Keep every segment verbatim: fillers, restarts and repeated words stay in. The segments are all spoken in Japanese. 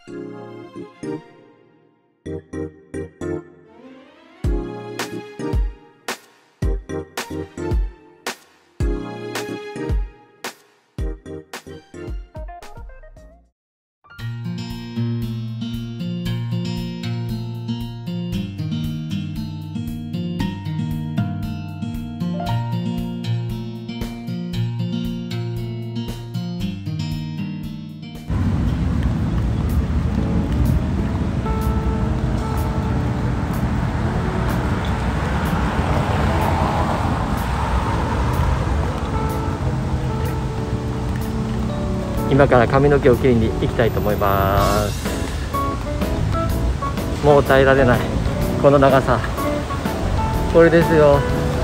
今から髪の毛を切りに行きたいと思います。もう耐えられないこの長さ。これですよ。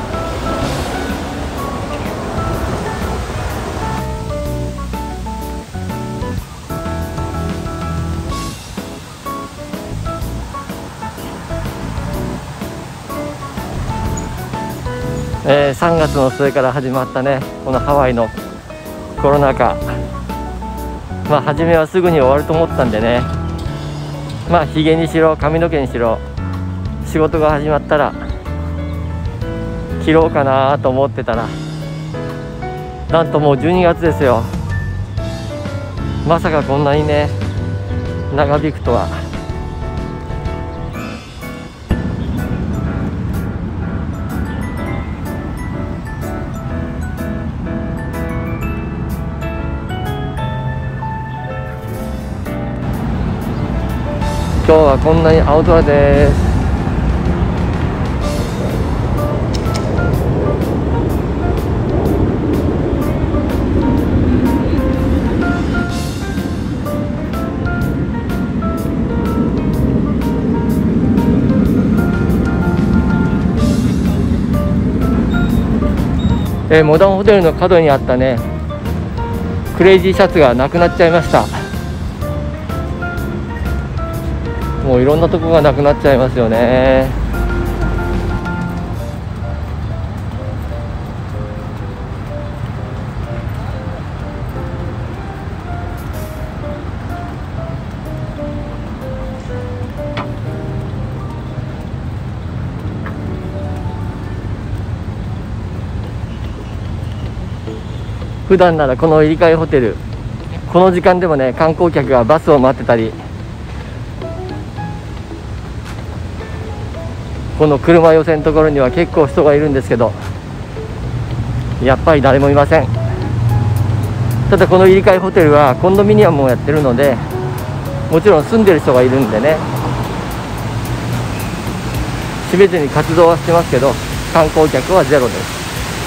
えー、さんがつの末から始まったね、このハワイのコロナ禍。まあ初めはすぐに終わると思ったんでね、まあひげにしろ髪の毛にしろ仕事が始まったら切ろうかなと思ってたら、なんともうじゅうにがつですよ。まさかこんなにね長引くとは。今日はこんなに青空です。えー、モダンホテルの角にあったねクレイジーシャツがなくなっちゃいました。もういろんなとこがなくなっちゃいますよね。普段ならこの入り替えホテル、この時間でもね観光客がバスを待ってたり、この車寄せのところには結構人がいるんですけど、やっぱり誰もいません。ただこの入り替えホテルはコンドミニアムをやってるので、もちろん住んでる人がいるんでね、閉めずに活動はしてますけど観光客はゼロです。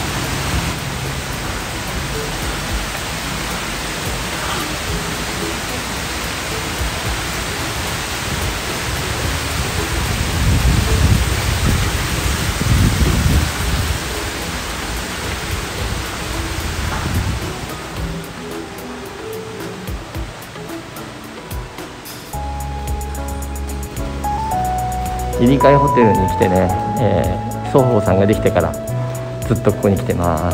入り替えホテルに来てね、えー、双方さんができてからずっとここに来てます。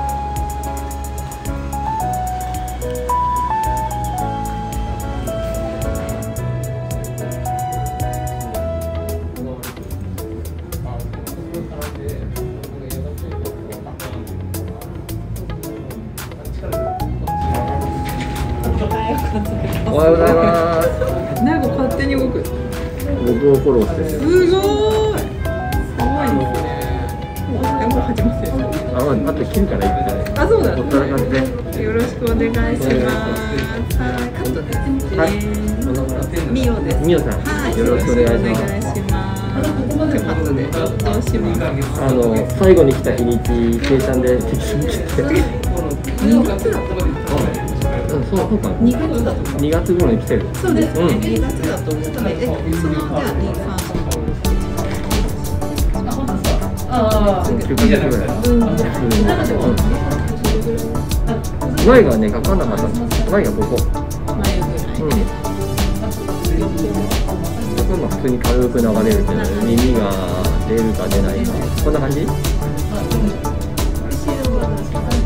おはようございます。 なんか勝手に動く。 僕をフォローして。 すごい。すごいですね。もうもう始まってる。 あ、まあ、あと切るからいいですね。 あ、そうだ。 ほったらかしで。 よろしくお願いします。はい、カットです。はい。ミオです。 ミオさん。 はい。 よろしくお願いします。 お願いします。じゃあ後でどうします。 あの最後に来た日にち計算で適当に切って。 にがつだった。 そうそうか。 にがつだと。 にがつ頃に来てる。 そうですね。にがつだと思ったので、そのじゃあにさん。ああ。 きゅうかげつぐらい。前がねかかんなかったの。前がここ。 前ぐらい。 うん。ここも普通に軽く流れるけど、耳が出るか出ないか。こんな感じ？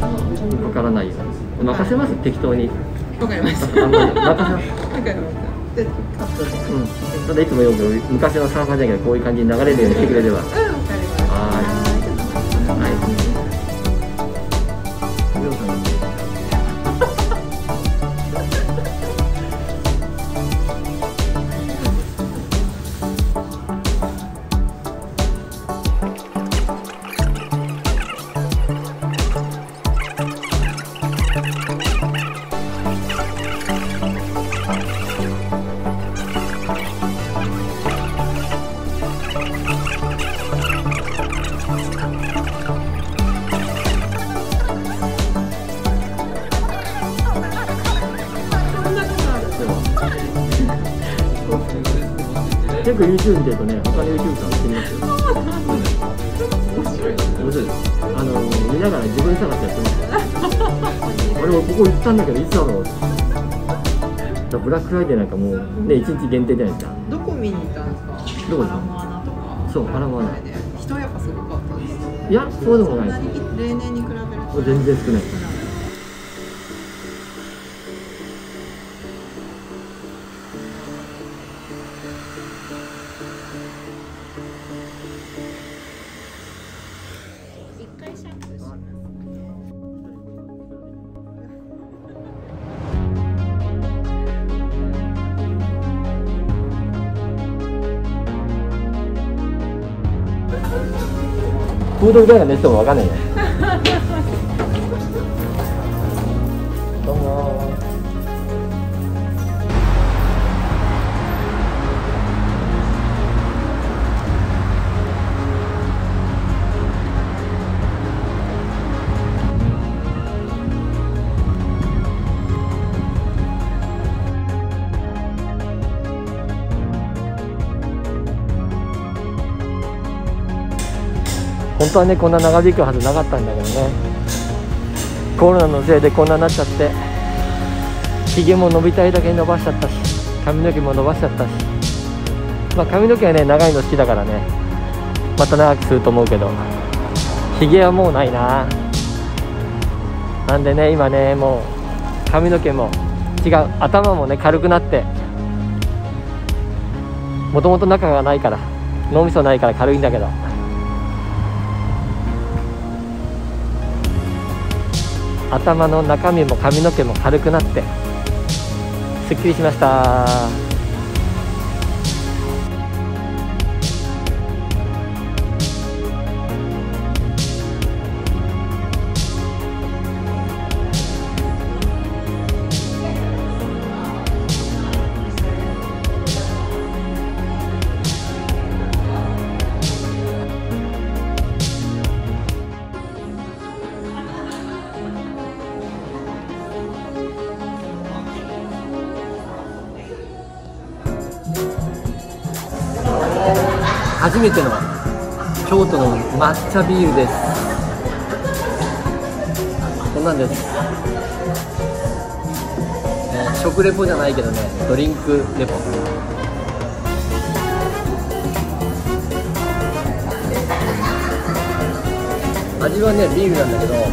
わからないよ。任せます、適当に。 わかりました。 任せます。 わかりました。 でカットで。 うん、ただいつもよく昔のサーファーじゃけどこういう感じに流れるようにしてくれれば。 うん、わかります。 はい。はい。結構 YouTube 見てるとね、他の YouTube さんしてみますよ。面白い。面白いです。あの見ながら自分探しやってますよ。俺もここ行ったんだけどいつだろう。ブラックフライデーなんかもうね一日限定じゃないですか。 どこ見に行ったんですか？ どこですか？ アラモアナとか。 そう、アラモアナ。 人やっぱすごかったです。 いや、そうでもないです。 例年に比べると全然少ない。フードぐらいが寝ててもわかんないね。どうも。本当はねこんな長引くはずなかったんだけどね、コロナのせいでこんなになっちゃって、ひげも伸びたいだけ伸ばしちゃったし、髪の毛も伸ばしちゃったし、まあ髪の毛はね長いの好きだからねまた長くすると思うけど、ひげはもうないな。なんでね今ねもう髪の毛も違う、頭もね軽くなって、もともと中がないから脳みそないから軽いんだけど、頭の中身も髪の毛も軽くなってすっきりしました。初めての京都の抹茶ビールです。こんなんです、えー、食レポじゃないけどね、ドリンクレポ。味はねビールなんだけど、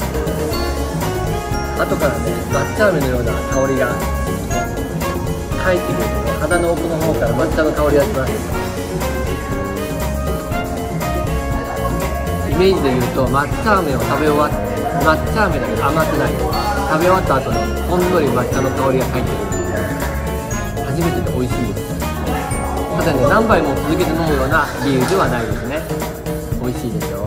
後からね抹茶飴のような香りが入ってくるとね、肌の奥の方から抹茶の香りがします。イメージで言うと抹茶飴を食べ終わって、抹茶飴だけど甘くない、食べ終わった後にほんのり抹茶の香りが入ってくる。初めてで美味しいです。ただね何杯も続けて飲むようなビールではないですね。美味しいですよ。